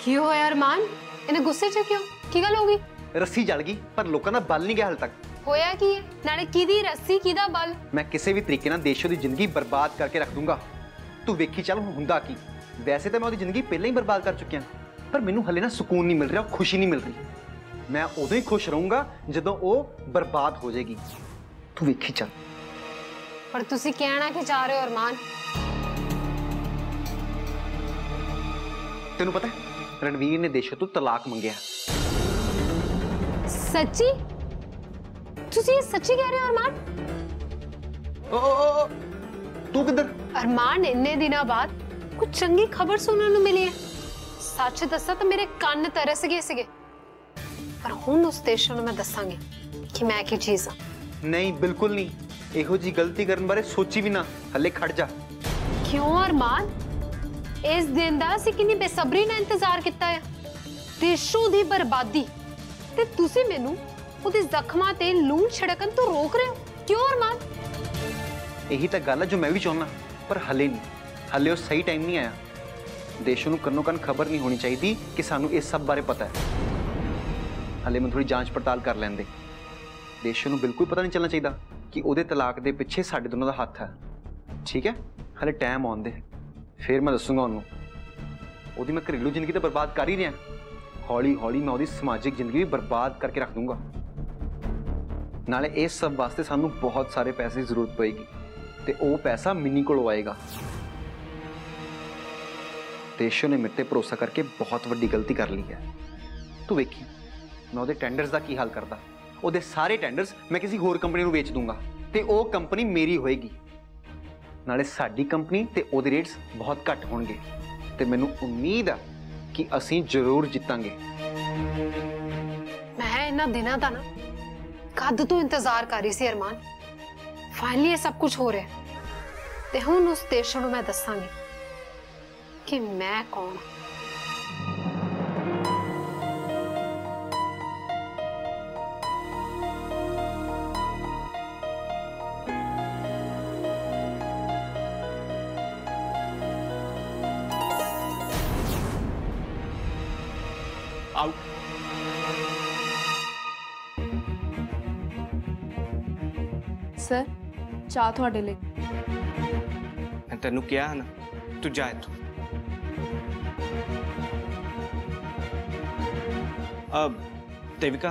की होया अरमान? इन्हें गुस्से च क्यों? की गल हो गई? रस्सी जल गई पर लोगों का बल नहीं गया हाल तक। होया की है? नाले किदी रस्सी किदा बल? मैं किसी भी तरीके नाल देशों की जिंदगी बर्बाद करके रख दूंगा। तू वेखी चल हुंदा की। वैसे तो मैं उसकी जिंदगी पहले ही बर्बाद कर चुकी हूं, पर मैनू हले ना सुकून नहीं मिल रहा, खुशी नहीं मिल रही। मैं उदों ही खुश रहूंगा जदों वो बर्बाद हो जाएगी। तू वेखी चल। पर तुसी कहना की चाह रहे हो अरमान? तेनू पता है रणवीर ने देशों तो तलाक मंगया। सच्ची? तुसी ये सच्ची कह रहे हो अरमान? ओ, तू किधर? अरमान इन्ने दिनों बाद कुछ चंगी खबर सुनने को मिली है। सच दसा तो मेरे कान तरस गए सिगे, पर हुण उस देशों मैं दसांगी कि मैं की चीज हाँ। नहीं बिल्कुल नहीं, एहो जी गलती करने बारे सोची भी ना। हले खड़ जा। क्यों अरमान? इस दिन दा असीं कितनी बेसब्री ना इंतजार किया है। देशों दी बर्बादी ते तुसी मैनू उहदे जख्मां ते लूण छिड़कन तो रोक रहे हो। क्यों अरमान? यही तो गल है जो मैं भी चाहना, पर हले नहीं। हले वो सही टाइम नहीं आया। देशों को कन्नो कन खबर नहीं होनी चाहिए कि सानू इस सब बारे पता है। हले मैं थोड़ी जांच पड़ताल कर लेंदे। देशों को बिल्कुल पता नहीं चलना चाहिए कि उहदे तलाक दे पिछे साडे दोनों का हाथ है। ठीक है, हले टाइम आउण दे, फिर मैं दसूंगा उन्होंने। ओदी मैं घरेलू जिंदगी तो बर्बाद कर ही रहा, हौली हौली मैं ओदी समाजिक जिंदगी भी बर्बाद करके रख दूंगा। नाले इस सब वास्ते सानू बहुत सारे पैसे की जरूरत पड़ेगी, ते वो पैसा मिनी को आएगा। देशों ने मेरे ते भरोसा करके बहुत वड्डी गलती कर ली है। तू वेखी मैं ओदे टेंडर्स का की हाल करता। ओदे सारे टेंडर्स मैं किसी होर कंपनी को बेच दूंगा, ते वो कंपनी मेरी होएगी। नाले साडी कंपनी ते ओदे रेट्स बहुत घट होणगे, ते मैनू उम्मीद है कि असीं जरूर जीतांगे। मैं इन्हां दिनां दा ना कद तो इंतजार कर रही सी अरमान। फाइनली ये सब कुछ हो रहा है, ते हुण उस देशों को मैं दसांगी कि मैं कौन। आउट। सर चाह थोड़े लिए। मैं तेनू क्या है ना, तू जा इत्थों। अब देविका,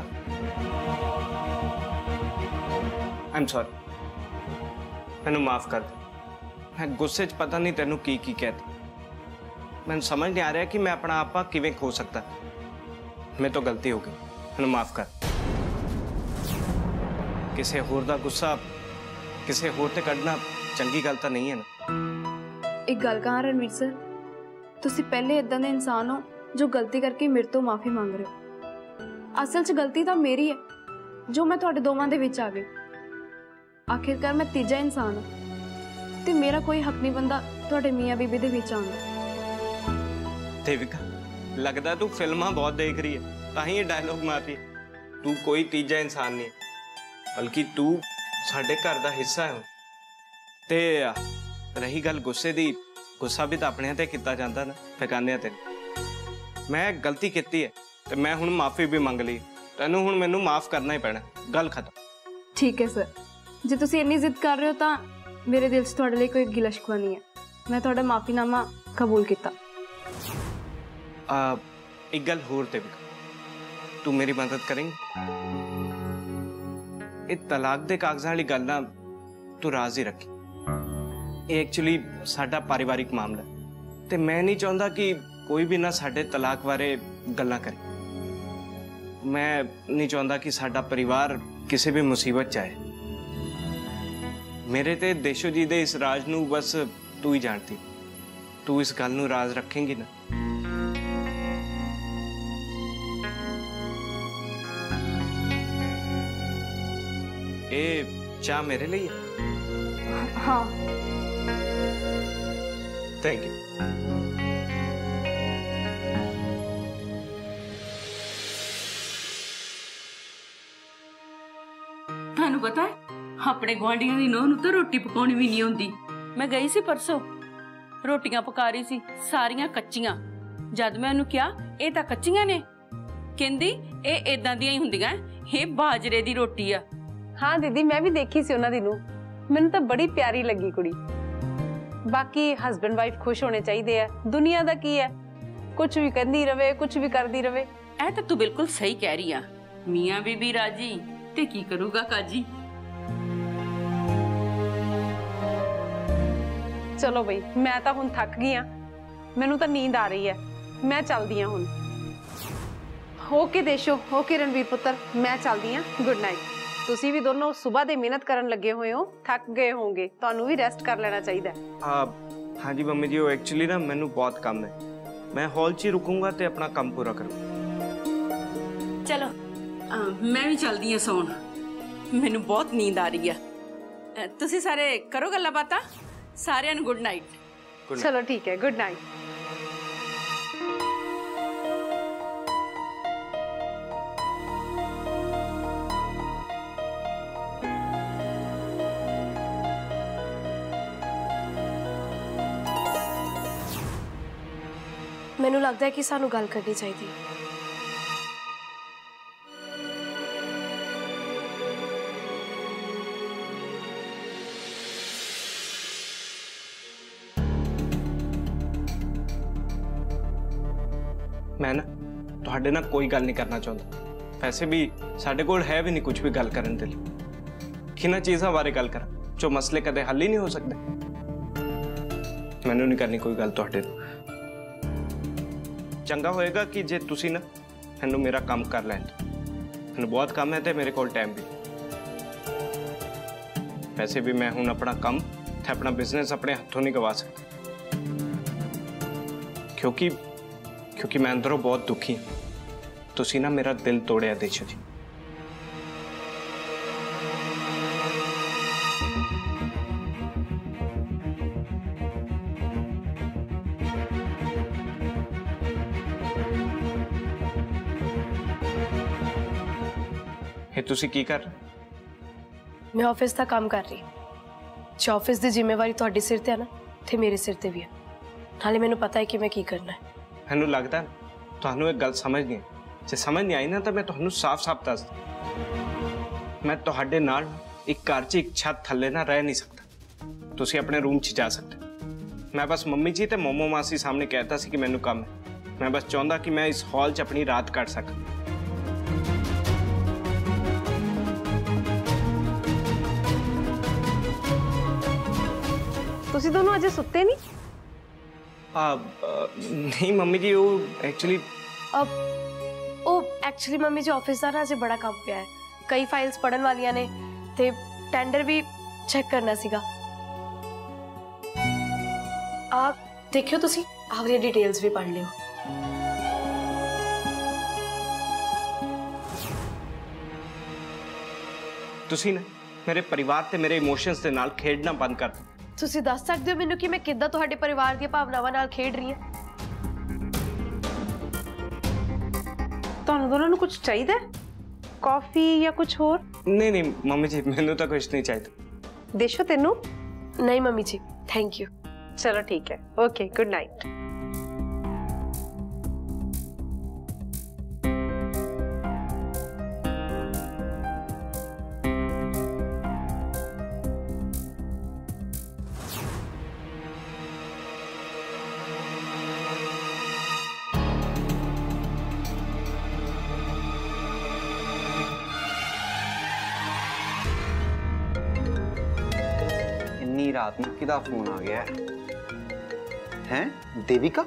आई एम सॉरी, मैनू माफ कर दे। मैं गुस्से च पता नहीं तेनू की कहता। मैं समझ नहीं आ रहा कि मैं अपना आपा किवें खो सकता। मैं तो गलती हो गई, मैनू माफ कर। किसी होर दा गुस्सा किसी होर ते कढ़ना चंगी गल तो नहीं है ना। एक गल कहां रणवीर सर, तुसी पहले इदां दे इंसान हो जो गलती करके मेरे तो माफी मांग रहे हो। असल च गलती तो मेरी है जो मैं तुहाडे दोवां दे विच आ गई। आखिरकार मैं तीजा इंसान हूं ते मेरा कोई हक नहीं बनदा तुहाडे मियां बीबी दे विच आउण दा। देविका, लगदा तू फिल्मां बहुत देख रही है, तां ही ये डायलॉग मारती। तू कोई तीजा इंसान नहीं, बल्कि तू साडे घर दा हिस्सा है। ते रही गल गुस्से दी, गुस्सा भी तो अपने ते किता जांदा ना, ठिकाने ते। मैं गलती की है ते मैं हुण माफी भी मंग ली। तैनू हुण मैनू माफ करना ही पैना, गल खत्म। ठीक है सर, जे तुसी इन्नी जिद कर रहे हो तां मेरे दिल च तुहाडे लई कोई गिला शिकवा नहीं है। मैं तुहाडा माफीनामा कबूल किया। एक गल होर देविका, तू मेरी मदद करेंगी? ये तलाक दे कागजां वाली गल ना तू राज ही रखी। ये एक्चुअली साडा पारिवारिक मामला है, ते मैं नहीं चाहता कि कोई भी ना साडे तलाक बारे गल्लां करे। मैं नहीं चाहता कि साडा परिवार किसी भी मुसीबत च आए। मेरे ते देशो जी दे इस राज नू बस तू ही जानती। तू इस गल नू राज रखेंगी ना? ए चाह मेरे लिए? हाँ। Thank you. थानू पता है अपने गुआढ़ियां दी नूंह नूं तो रोटी पकाउणी भी नहीं आउंदी। मैं गई सी परसों, रोटियां पका रही सी, सारियां कच्चियां। ਜਦ ਮੈਂ ਉਹਨੂੰ ਕਿਹਾ ਇਹ ਤਾਂ ਕੱਚੀਆਂ ਨੇ, ਕਹਿੰਦੀ ਇਹ ਇਦਾਂ ਦੀਆਂ ਹੀ ਹੁੰਦੀਆਂ, ਇਹ ਬਾਜਰੇ ਦੀ ਰੋਟੀ ਆ। हाँ दीदी, मैं भी देखी सी उन्हां दी नूं, मैनूं तां बड़ी प्यारी लगी कुड़ी। बाकी हस्बैंड वाइफ खुश होने चाहिए है, दुनिया दा की है, कुछ भी कहंदी रवे कुछ भी करदी रवे। ਇਹ ਤਾਂ ਤੂੰ ਬਿਲਕੁਲ ਸਹੀ ਕਹਿ ਰਹੀ ਆ। ਮੀਆਂ ਬੀਬੀ ਰਾਜੀ ਤੇ ਕੀ ਕਰੂਗਾ ਕਾਜੀ। चलो बई, मैं तां हुण थक गई हां, मैनूं तां नींद आ रही है, मैं चलदी हां हुण। ओके देशो, ओके रणवीर पुत्र, मैं चलदी हां, गुड नाइट। ਤੁਸੀਂ ਵੀ ਦੋਨੋਂ ਸਵੇਰ ਦੇ ਮਿਹਨਤ ਕਰਨ ਲੱਗੇ ਹੋਏ ਹੋ, ਥੱਕ ਗਏ ਹੋਵੋਗੇ, ਤੁਹਾਨੂੰ ਵੀ ਰੈਸਟ ਕਰ ਲੈਣਾ ਚਾਹੀਦਾ ਹੈ। हाँ जी मम्मी जी, वो एक्चुअली ना मैनू बहुत काम है, मैं हॉल च ही रुकूंगा तो अपना काम पूरा करूँ। ਚਲੋ ਮੈਂ ਵੀ ਚਲਦੀ ਆ ਸੌਣ, ਮੈਨੂੰ ਬਹੁਤ ਨੀਂਦ ਆ ਰਹੀ ਆ। ਤੁਸੀਂ ਸਾਰੇ ਕਰੋ ਗੱਲਾਂ ਬਾਤਾਂ, ਸਾਰਿਆਂ ਨੂੰ ਗੁੱਡ ਨਾਈਟ। ਚਲੋ ਠੀਕ ਹੈ, ਗੁੱਡ ਨਾਈਟ। ਮੈਨੂੰ ਲੱਗਦਾ ਹੈ ਕਿ ਸਾਨੂੰ ਗੱਲ ਕਰਨੀ ਚਾਹੀਦੀ ਹੈ। मैं ना ਤੁਹਾਡੇ ਨਾਲ ਕੋਈ ਗੱਲ ਨਹੀਂ ਕਰਨਾ ਚਾਹੁੰਦਾ, ਵੈਸੇ ਵੀ ਸਾਡੇ ਕੋਲ ਹੈ ਵੀ ਨਹੀਂ ਕੁਝ ਵੀ ਗੱਲ ਕਰਨ ਦੇ ਲਈ। ਕਿਹਨਾਂ ਚੀਜ਼ਾਂ ਬਾਰੇ ਗੱਲ ਕਰਾਂ ਜੋ ਮਸਲੇ ਕਦੇ ਹੱਲ ਹੀ ਨਹੀਂ ਹੋ ਸਕਦੇ। ਮੈਨੂੰ ਨਹੀਂ ਕਰਨੀ ਕੋਈ ਗੱਲ ਤੁਹਾਡੇ ਨਾਲ। ਚੰਗਾ ਹੋਏਗਾ ਕਿ ਜੇ ਤੁਸੀਂ ਨਾ ਮੈਨੂੰ ਮੇਰਾ ਕੰਮ ਕਰ ਲੈਣ, ਮੈਨੂੰ ਬਹੁਤ ਕੰਮ ਹੈ ਤੇ ਮੇਰੇ ਕੋਲ ਟਾਈਮ ਵੀ। ਵੈਸੇ ਵੀ ਮੈਂ ਹੁਣ ਆਪਣਾ ਕੰਮ ਤੇ ਆਪਣਾ ਬਿਜ਼ਨਸ ਆਪਣੇ ਹੱਥੋਂ ਨਹੀਂ ਗਵਾ ਸਕਦਾ, क्योंकि मैं अंदरों बहुत दुखी हूं। तुसी ना मेरा दिल तोड़िया देशो जी। ये तुसी की कर रहे? मैं ऑफिस का काम कर रही, जो ऑफिस की जिम्मेवारी तुहाडे सिर ते है ना, ते मेरे सिर ते भी है। नाले मैनूं पता है कि मैं की करना है। मैनूं लगदा तुहानूं एक गल समझ नहीं, जे समझ नहीं आई ना तो मैं तुहानूं साफ-साफ दस दूं, मैं तुहाडे नाल एक घर च एक छत थल्ले ना रह नहीं सकता। तुसीं अपने रूम च जा सकते। मैं बस मम्मी जी ते मोमो मासी सामने कहता सी कि मैनूं काम है, मैं बस चाहुंदा कि मैं इस हॉल च अपनी रात कट सकां। ਤੁਸੀਂ ਦੋਨੋਂ ਅਜੇ ਸੁੱਤੇ ਨਹੀਂ? नहीं मम्मी जी, वो actually actually mummy ji office का ना अजे बड़ा काम पिया है, कई फाइल्स पढ़न वालियां ने ते टेंडर भी चेक करना सीगा। आप देखियो, तुसी आवरी डिटेल्स भी पढ़ लियो। तुसी ना मेरे परिवार ते मेरे इमोशंस दे नाल खेडना बंद कर दो। ਤੁਸੀਂ ਦੱਸ ਸਕਦੇ ਹੋ ਮੈਨੂੰ ਕਿ ਮੈਂ ਕਿੱਦਾਂ ਤੁਹਾਡੇ ਪਰਿਵਾਰ ਦੀਆਂ ਭਾਵਨਾਵਾਂ ਨਾਲ ਖੇਡ ਰਹੀ ਹਾਂ? ਤੁਹਾਨੂੰ ਦੋਨਾਂ ਨੂੰ ਕੁਝ ਚਾਹੀਦਾ ਹੈ? ਕਾਫੀ ਜਾਂ ਕੁਝ ਹੋਰ? नहीं मम्मी जी, मैनू तो कुछ नहीं चाहिए। ਦੇਸ਼ੋ ਤੈਨੂੰ? ਨਹੀਂ ਮੰਮੀ ਜੀ, ਥੈਂਕ ਯੂ। ਚਲੋ ਠੀਕ ਹੈ, ਓਕੇ, ਗੁੱਡ ਨਾਈਟ। रात में किदा फोन आ गया है? देविका?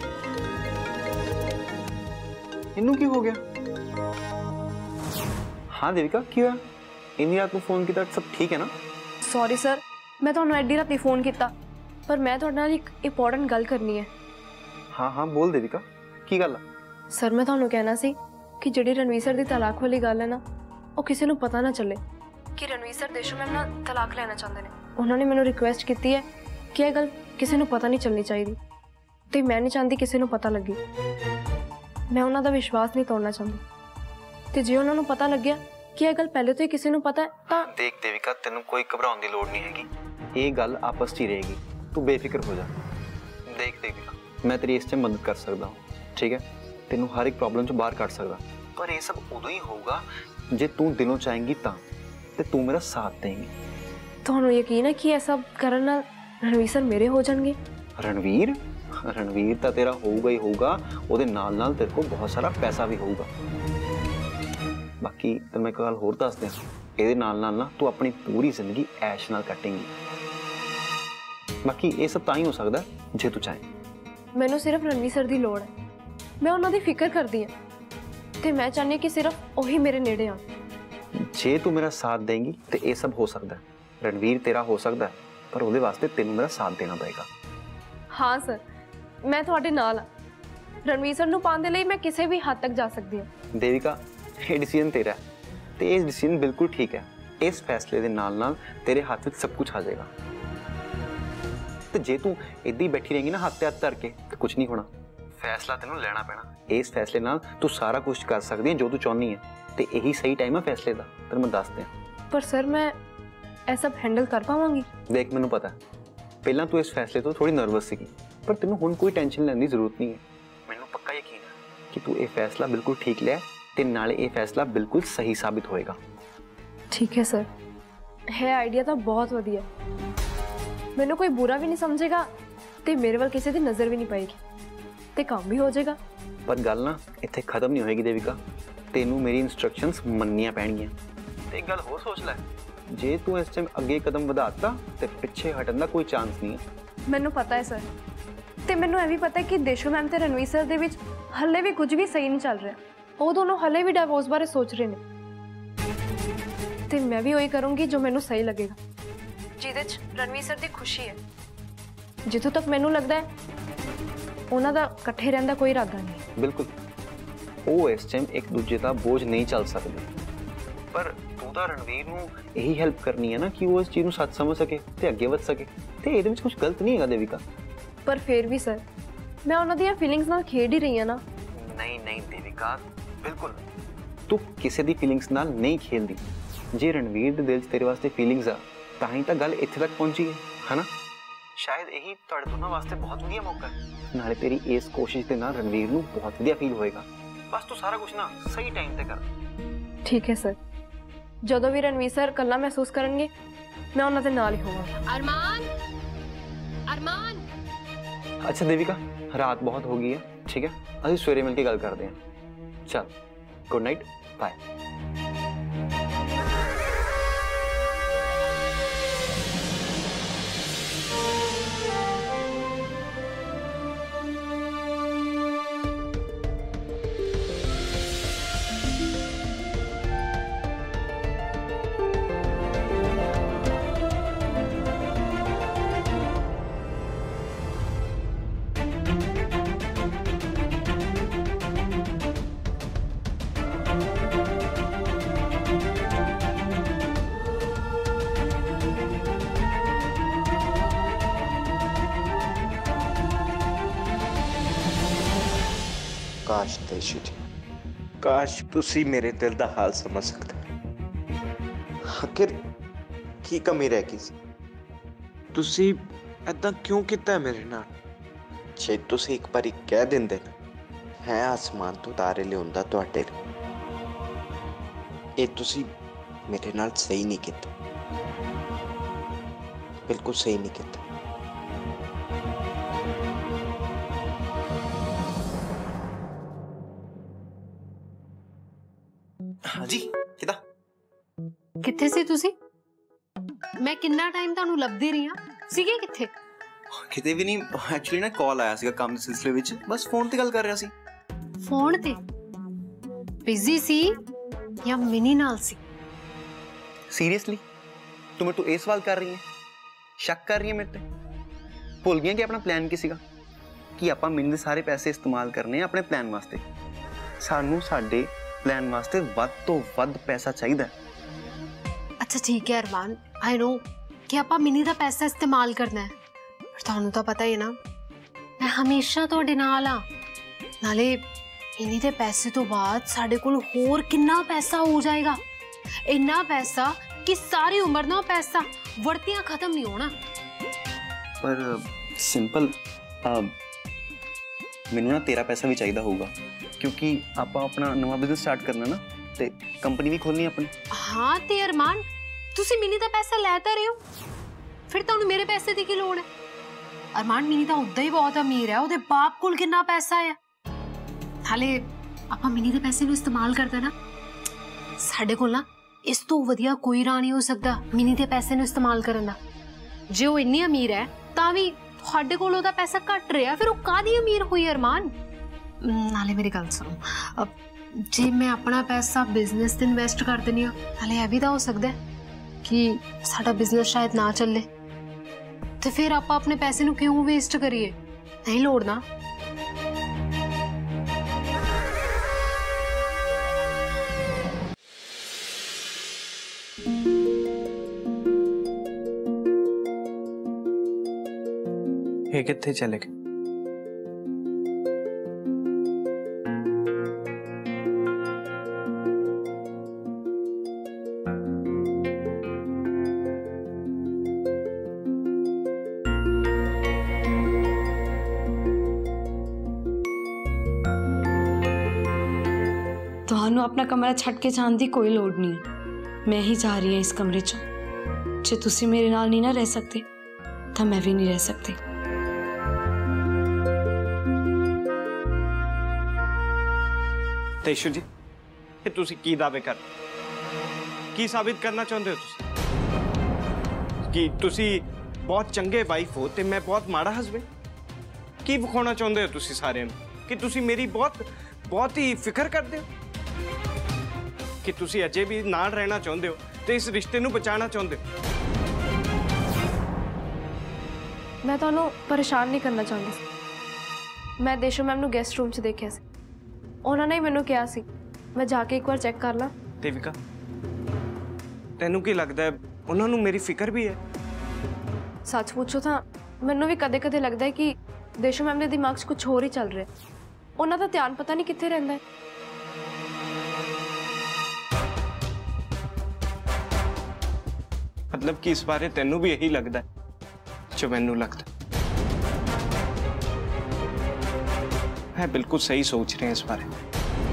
इनू की हो गया? हाँ देविका, की हुआ? इन्नी रात को फोन किया, सब ठीक है ना? सॉरी सर, मैं तो एड्डी राती फोन किया, पर मैं तो एक इंपॉर्टेंट गल करनी है। हाँ हाँ बोल देविका, की गल? सर मैं तो कहना सी कि जिहड़ी रणवीर सर दी तलाक वाली गल है ना, वो किसी नूं पता ना चले कि रणवीर सर देशों मैम ना तलाक लेना चाहते हैं। उन्होंने मैनू रिक्वेस्ट की है कि यह गल किसी नूं पता नहीं चलनी चाहिए, तो मैं नहीं चाहती किसी नूं पता लगे। मैं उन्हों का विश्वास नहीं तोड़ना चाहती, तो जो उन्होंने पता लग गया कि यह गल पहले तो ही किसी नूं पता है तो देख देविका, तेनों कोई घबराने की लोड़ नहीं हैगी, ये गल आपस च ही रहेगी, तू बेफिक्र हो जा। देख देविका, मैं तेरी इस मदद कर सकता हूँ, ठीक है, तेनों हर एक प्रॉब्लम चों बाहर कढ सकदा, पर ये सब उदों ही होगा जे तू दिलों चाहेंगी तां ते तू मेरा साथ देंगी। ਤੁਹਾਨੂੰ ਯਕੀਨ ਹੈ ਕਿ ਇਹ ਸਭ ਕਰਨ ਨਾਲ ਰਣਵੀਰ ਸਰ ਮੇਰੇ ਹੋ ਜਾਣਗੇ? रणवीर रणवीर तो तेरा होगा ही होगा, ਉਹਦੇ ਨਾਲ ਨਾਲ तेरे को बहुत सारा पैसा भी होगा। बाकी तो मैं एक गल होर दस दियां, ਇਹਦੇ ਨਾਲ ਨਾਲ ना तू अपनी पूरी जिंदगी ऐश नाल कटेंगी। बाकी ये सब तां ही हो सकदा जे तू चाहे। ਮੈਨੂੰ ਸਿਰਫ ਰਣਵੀਰ ਸਰ ਦੀ ਲੋੜ ਹੈ, ਮੈਂ ਉਹਨਾਂ ਦੀ ਫਿਕਰ ਕਰਦੀ ਹਾਂ ਤੇ ਮੈਂ ਚਾਹੁੰਦੀ ਹਾਂ ਕਿ ਸਿਰਫ ਉਹੀ ਮੇਰੇ ਨੇੜੇ ਆਉਣ। जे तू मेरा साथ देंगी तो ये सब हो सकता है। रणवीर तेरा हो सकता है, पर ਉਹਦੇ ਵਾਸਤੇ ਤੈਨੂੰ ਮੇਰਾ ਸਾਥ ਦੇਣਾ ਪਏਗਾ। ਹਾਂ ਸਰ, ਮੈਂ ਤੁਹਾਡੇ ਨਾਲ ਹਾਂ। ਰਣਵੀਰ ਸਰ ਨੂੰ ਪਾਉਣ ਦੇ ਲਈ ਮੈਂ ਕਿਸੇ ਵੀ ਹੱਦ ਤੱਕ ਜਾ ਸਕਦੀ ਹਾਂ। देविका, ये डिसीजन तेरा है तो ये डिसीजन बिल्कुल ठीक है। इस फैसले के नाल नाल तेरे हाथ में सब कुछ आ जाएगा। तो जे तू इदां ही बैठी रहेंगी ना हाथ ते हाथ धर के, तो कुछ नहीं होना। फैसला तेनों लेना पैना। इस फैसले नाल तू सारा कुछ कर सकती है जो तू चाहनी है, तो यही सही टाइम है फैसले का। तेन मैं दस दियां। पर सर मैं ਇਹ सब हैंडल कर पावांगी? देख, मैनू पता है पहला तू इस फैसले तो थोड़ी नर्वस सी, पर तेनों हुण कोई टेंशन लेने की जरूरत नहीं है। मैनू पक्का यकीन है कि तू ये फैसला बिल्कुल ठीक लिया ते नाले ये फैसला बिल्कुल सही साबित होएगा। ठीक है सर, है आइडिया तो बहुत वधिया। मैनू कोई बुरा भी नहीं समझेगा ते मेरे वाल किसी दी नज़र भी नहीं पाएगी ते काम भी हो जाएगा। पर गल ना इत्थे खत्म नहीं होएगी देविका, तेनू मेरी इंस्ट्रक्शंस मन्नियां पैणगियां। ते एक गल होर सोच लै, जे तू इस टाइम अगे कदम वधाता ते पिछे हटन दा कोई चांस नहीं है। मैनू पता है सर, ते मैनू यह भी पता है कि देशो मैम ते रणवीर सर दे विच हले भी कुछ भी सही नहीं चल रहा। वो दोनों हले भी डिवोर्स बारे सोच रहे ने ते मैं भी वही करूंगी जो मैनू सही लगेगा, जिहदे च रणवीर सर दी खुशी है। जिथों तक मैनू लगता है उन्हां दा इकट्ठे रहन दा कोई इरादा नहीं। बिल्कुल, वो इस टाइम एक दूजे का बोझ नहीं चल सकते, पर तू तो रणवीर नू यही हेल्प करनी है ना कि वो इस चीज़ नू सच समझ सके ते अगे वध सके। ते इहदे विच कुछ गलत नहीं है देविका। पर फिर भी सर, मैं उन्हां दी फीलिंग्स नाल खेड ही रही हां ना। नहीं नहीं देविका, बिल्कुल तू किसी दी फीलिंग्स नाल नहीं खेलदी। जे रणवीर दे दिल च तेरे वास्ते फीलिंग्स आ तां ही तां गल इत्थे तक पहुंची है ना। शायद यही तुहाडे दोनों वास्ते बहुत वधिया मौका है। नाले तेरी इस कोशिश दे नाल रणवीर नू बहुत वधिया फील होएगा। बस तू सारा कुछ ना सही टाइम ते कर। ठीक है सर, जदों भी रणवीर सर कल्ला महसूस करनगे मैं उन्हां दे नाल ही होवांगी। अरमान, अरमान। अच्छा देविका, रात बहुत हो गई है, ठीक है, अभी सवेरे मिलके गल करते हैं। चल, गुड नाइट, बाय। काश देशू जी, काश तुसी मेरे दिल दा हाल समझ सकते। आखिर की कमी रह गई सी? तुसी ऐदां क्यों कीता है मेरे नाल? जे तुसी एक बारी कह दिंदे ना, है आसमान तो तारे लियाउंदा तुहाडे लई। ਇਹ ਤੁਸੀਂ ਮੇਰੇ ਨਾਲ ਸਹੀ ਨਹੀਂ ਕੀਤਾ, ਬਿਲਕੁਲ ਸਹੀ ਨਹੀਂ ਕੀਤਾ। ਹਾਂਜੀ ਕਿਦਾਂ? ਕਿੱਥੇ ਸੀ ਤੁਸੀਂ? ਮੈਂ ਕਿੰਨਾ ਟਾਈਮ ਤੁਹਾਨੂੰ ਲੱਭਦੀ ਰਹੀ ਹਾਂ। ਸੀਗੇ ਕਿੱਥੇ? ਕਿਤੇ ਵੀ ਨਹੀਂ, ਐਕਚੁਅਲੀ ਨਾ ਕਾਲ ਆਇਆ ਸੀਗਾ ਕੰਮ ਦੇ ਸਿਲਸਿਲੇ ਵਿੱਚ, ਬਸ ਫੋਨ ਤੇ ਗੱਲ ਕਰ ਰਿਹਾ ਸੀ। ਫੋਨ ਤੇ? ਬਿਜ਼ੀ ਸੀ ਜਾਂ ਮਿਨੀ ਨਾਲ ਸੀ? सीरियसली तू मेरे तो ये सवाल कर रही है, शक कर रही है मेरे ते? भुल गई कि अपना प्लान की सीगा कि आपां मिनी दे सारे पैसे इस्तेमाल करने अपने प्लान वास्ते। सानू साडे प्लान वास्ते वध तो वध पैसा चाहिए। अच्छा ठीक है अरमान, आई नो कि आपां मिनी दा पैसा इस्तेमाल करना है, पर तुहानू तो पता ही है ना मैं हमेशा तुहाडे नाल आ। नाले मिनी दे पैसे तो बाद साडे कोल होर किन्ना पैसा हो जाएगा, इन्ना पैसा कि सारी उम्र ना पैसा वरतियां खत्म नहीं होना। पर सिंपल ਮੈਨੂੰ ਨਾ ਤੇਰਾ ਪੈਸਾ ਵੀ ਚਾਹੀਦਾ ਹੋਊਗਾ, ਕਿਉਂਕਿ ਆਪਾਂ ਆਪਣਾ ਨਵਾਂ ਬਿਜ਼ਨਸ ਸਟਾਰਟ ਕਰਨਾ ਨਾ, ਤੇ ਕੰਪਨੀ ਵੀ ਖੋਲਣੀ ਆਪਣੀ। ਹਾਂ ਤੇ ਅਰਮਾਨ, ਤੁਸੀਂ ਮਿਨੀ ਦਾ ਪੈਸਾ ਲੈ ਤਾਂ ਰਹੇ ਹੋ, ਫਿਰ ਤੁਹਾਨੂੰ ਮੇਰੇ ਪੈਸੇ ਦੀ ਕੀ ਲੋੜ ਹੈ? ਅਰਮਾਨ, ਮਿਨੀ ਤਾਂ ਉਦਾਂ ਹੀ ਬਹੁਤ ਅਮੀਰ ਹੈ, ਉਹਦੇ ਬਾਪ ਕੋਲ ਕਿੰਨਾ ਪੈਸਾ ਹੈ। ਹਾਲੇ ਆਪਾਂ ਮਿਨੀ ਦੇ ਪੈਸੇ ਨੂੰ ਇਸਤੇਮਾਲ ਕਰਦੇ ਨਾ, ਸਾਡੇ ਕੋਲ ਨਾ ਇਸ ਤੋਂ ਵਧੀਆ ਕੋਈ ਰਾਹ ਨਹੀਂ ਹੋ ਸਕਦਾ ਮਿਨੀ ਦੇ ਪੈਸੇ ਨੂੰ ਇਸਤੇਮਾਲ ਕਰਨ ਦਾ। ਜੇ ਉਹ ਇੰਨੀ ਅਮੀਰ ਹੈ ਤਾਂ ਵੀ ਤੁਹਾਡੇ ਕੋਲ ਉਹਦਾ ਪੈਸਾ ਘੱਟ ਰਿਹਾ, ਫਿਰ ਉਹ ਕਾਹਦੀ ਅਮੀਰ ਹੋਈ ਅਰਮਾਨ? ਨਾਲੇ ਮੇਰੀ ਗੱਲ ਸੁਣੋ, ਜੇ ਮੈਂ ਆਪਣਾ ਪੈਸਾ ਬਿਜ਼ਨਸ ਤੇ ਇਨਵੈਸਟ ਕਰ ਦਿੰਦੀ ਹਾਂ, ਨਾਲੇ ਇਹ ਵੀ ਤਾਂ ਹੋ ਸਕਦਾ ਕਿ ਸਾਡਾ ਬਿਜ਼ਨਸ ਸ਼ਾਇਦ ਨਾ ਚੱਲੇ, ਤੇ ਫਿਰ ਆਪਾਂ ਆਪਣੇ ਪੈਸੇ ਨੂੰ ਕਿਉਂ ਵੇਸਟ ਕਰੀਏ? ਨਹੀਂ ਲੋੜ ਨਾ। ਇਹ ਕਿੱਥੇ ਚਲੇ ਗਏ? ਤੁਹਾਨੂੰ ਆਪਣਾ ਕਮਰਾ ਛੱਡ ਕੇ ਜਾਣ ਦੀ ਕੋਈ ਲੋੜ ਨਹੀਂ ਹੈ। ਮੈਂ ਹੀ ਜਾ ਰਹੀ ਹਾਂ ਇਸ ਕਮਰੇ 'ਚੋਂ। ਜੇ ਤੁਸੀਂ ਮੇਰੇ ਨਾਲ ਨਹੀਂ ਨਾ ਰਹਿ ਸਕਦੇ ਤਾਂ ਮੈਂ ਵੀ ਨਹੀਂ ਰਹਿ ਸਕਦੀ। ਤੇਸ਼ੂ ਜੀ, ਇਹ ਤੁਸੀਂ ਕੀ ਦਾਅਵੇ ਕਰ, ਕੀ ਸਾਬਿਤ ਕਰਨਾ ਚਾਹੁੰਦੇ ਹੋ ਤੁਸੀਂ? ਕਿ ਤੁਸੀਂ ਬਹੁਤ ਚੰਗੇ ਵਾਈਫ ਹੋ ਤੇ ਮੈਂ ਬਹੁਤ ਮਾੜਾ ਹਸਬੈਂਡ? ਕੀ ਵਿਖਾਉਣਾ ਚਾਹੁੰਦੇ ਹੋ ਤੁਸੀਂ ਸਾਰਿਆਂ ਨੂੰ? ਕਿ ਤੁਸੀਂ ਮੇਰੀ ਬਹੁਤ ਹੀ ਫਿਕਰ ਕਰਦੇ ਹੋ? ਕਿ ਤੁਸੀਂ ਅਜੇ ਵੀ ਨਾਲ ਰਹਿਣਾ ਚਾਹੁੰਦੇ ਹੋ ਤੇ ਇਸ ਰਿਸ਼ਤੇ ਨੂੰ ਬਚਾਉਣਾ ਚਾਹੁੰਦੇ ਹੋ? ਮੈਂ ਤੁਹਾਨੂੰ ਪਰੇਸ਼ਾਨ ਨਹੀਂ ਕਰਨਾ ਚਾਹੁੰਦੀ ਸੀ। ਮੈਂ ਦੇਸ਼ੂ ਮੈਮ ਨੂੰ ਗੈਸਟ ਰੂਮ 'ਚ ਦੇਖਿਆ ਸੀ, ਉਹਨਾਂ ਨੇ ਮੈਨੂੰ ਕਿਹਾ ਸੀ ਮੈਂ ਜਾ ਕੇ ਇੱਕ ਵਾਰ ਚੈੱਕ ਕਰ ਲਾਂ। ਦੇਵਿਕਾ, ਤੈਨੂੰ ਕੀ ਲੱਗਦਾ ਹੈ ਉਹਨਾਂ ਨੂੰ ਮੇਰੀ ਫਿਕਰ ਵੀ ਹੈ? ਸੱਚ ਪੁੱਛੋ ਤਾਂ ਮੈਨੂੰ ਵੀ ਕਦੇ-ਕਦੇ ਲੱਗਦਾ ਹੈ ਕਿ ਦੇਸ਼ੂ ਮੈਮ ਦੇ ਦਿਮਾਗ 'ਚ ਕੁਝ ਹੋਰ ਹੀ ਚੱਲ ਰਿਹਾ। ਉਹਨਾਂ ਦਾ ਧਿਆਨ ਪਤਾ ਨਹੀਂ ਕਿੱਥੇ ਰਹਿੰਦਾ ਹੈ। मतलब कि इस बारे तेनू भी यही लगता है जो मैनू लगता है? बिल्कुल सही सोच रहे हैं इस बारे में।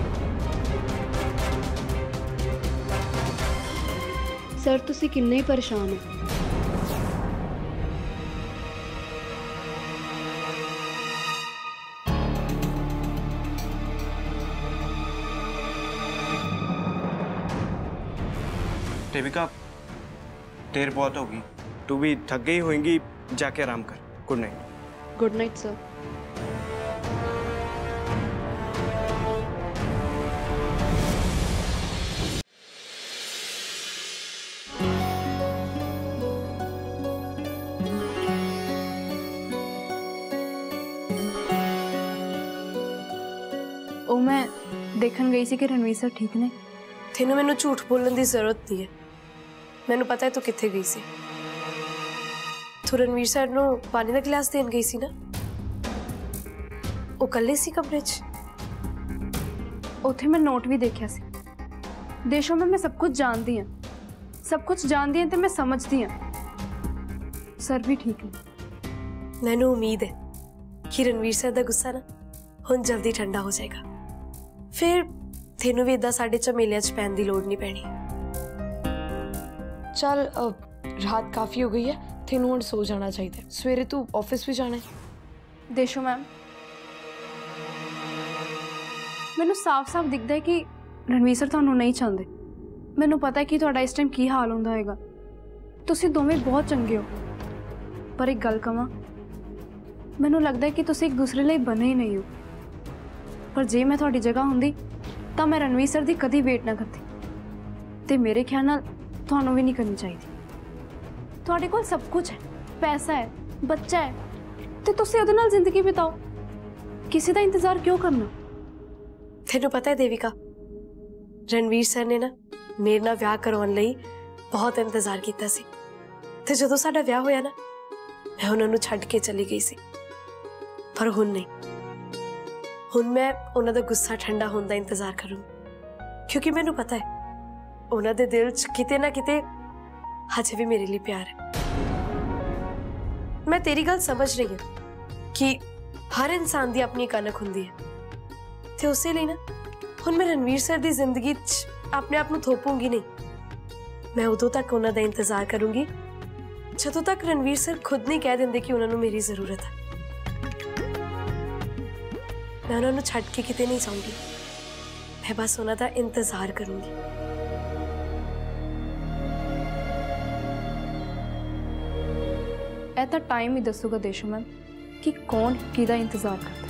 सर तुसी किन्ने ही परेशान हो। देविका, देर बहुत होगी, तू भी थक गई होगी, जाके आराम कर। Good night. Good night sir. ओ मैं देखन गई सी कि रणवीर सर ठीक ने। तेनू मैनू झूठ बोलने की जरूरत नहीं है, मैनू पता है तू कित्थे गई सी। तू रणवीर सर नू पानी का गिलास देन गई सी ना, वो कल्ले सी कमरे च। उत्थे मैं नोट भी देखा सी। देशों में मैं सब कुछ जानती हूँ, सब कुछ जानती हूँ तो मैं समझती हूँ सर भी ठीक है। मैनू उम्मीद है कि रणवीर सर का गुस्सा ना हुण जल्दी ठंडा हो जाएगा, फिर तेनू भी इदा साडे झमेलियां च पैण दी लोड़ नहीं पैनी। चल रात काफ़ी हो गई है, तेनू हुण सो जाना चाहिए, सवेरे तू ऑफिस भी जाना है। देशो मैम, मैनू साफ साफ दिखता है कि रणवीर सर तुहानू नहीं चाहते। मैनू पता है कि तुहाडा इस टाइम की हाल होंदा होएगा। तुसीं दोवें बहुत चंगे हो, पर एक गल कहां, मैनू लगता है कि तुसीं एक दूसरे लिए बने ही नहीं हो। पर जे मैं तुहाडी जगह हुंदी तां मैं रणवीर सर दी कदी वेट ना करती, ते मेरे ख्याल नाल तुहानू भी नहीं करनी चाहिए। तुहाडे कोल सब कुछ है, पैसा है, बच्चा है, ते तुसीं उहदे नाल जिंदगी बिताओ, किसी दा इंतजार क्यों करना? तेनू पता है देविका, रणवीर सर ने ना मेरे नाल विआह करवाउण लई बहुत इंतजार कीता सी, ते जदों साडा विआह होया ना मैं उन्हां नू छड्ड के चली गई सी। पर हुण नहीं, हुण मैं उन्हां दा गुस्सा ठंडा होण दा इंतजार करूँ, क्योंकि मैनू पता है उन्हां दे दिल च किते ना किते हजे भी मेरे लिए प्यार है। मैं तेरी गल समझ रही हूँ कि हर इंसान की अपनी एक अनख हुंदी है ते उसे लिए ना हुण मैं रणवीर सर की जिंदगी च अपने आप को थोपूंगी नहीं। मैं उदों तक उन्हों का इंतजार करूंगी जदों तक रणवीर सर खुद नहीं कह देंगे कि उन्होंने मेरी जरूरत है। मैं उन्होंने छड़ के किते नहीं जाऊंगी, मैं बस उन्हों का इंतजार करूंगी। ਇਹ ਤਾਂ ਟਾਈਮ ਹੀ ਦੱਸੂਗਾ ਦੇਸ਼ੂ ਮੈਮ कि कौन किदा इंतजार करता।